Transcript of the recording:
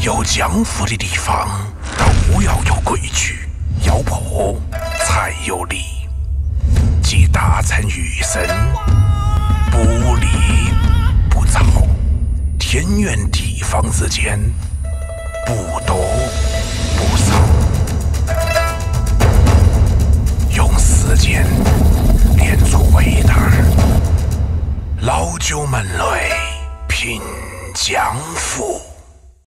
有江湖的地方都要有规矩，要破才有理。既大参与生，不立不造，天圆地方之间，不多不少。用时间练出伟大，老九门内品江湖。